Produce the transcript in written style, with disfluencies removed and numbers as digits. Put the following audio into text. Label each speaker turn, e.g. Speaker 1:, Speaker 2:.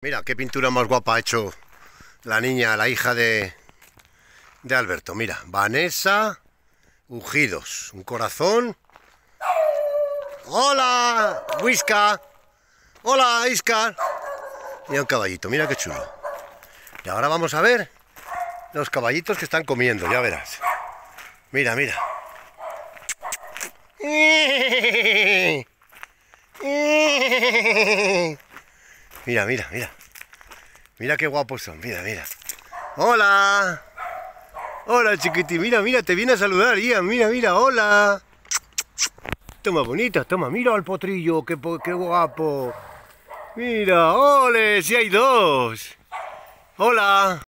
Speaker 1: Mira, qué pintura más guapa ha hecho la niña, la hija de Alberto. Mira, Vanessa Ujidos, un corazón. ¡Hola, Whisca! ¡Hola, Iscar! Mira un caballito, mira qué chulo. Y ahora vamos a ver los caballitos que están comiendo, ya verás. Mira, mira. Mira, mira, mira. Mira qué guapos son, mira, mira. ¡Hola! Hola, chiquitín, mira, mira, te viene a saludar, Ian, mira, mira, hola. Toma, bonita, toma, mira al potrillo, qué guapo. Mira, ole, si hay dos. Hola.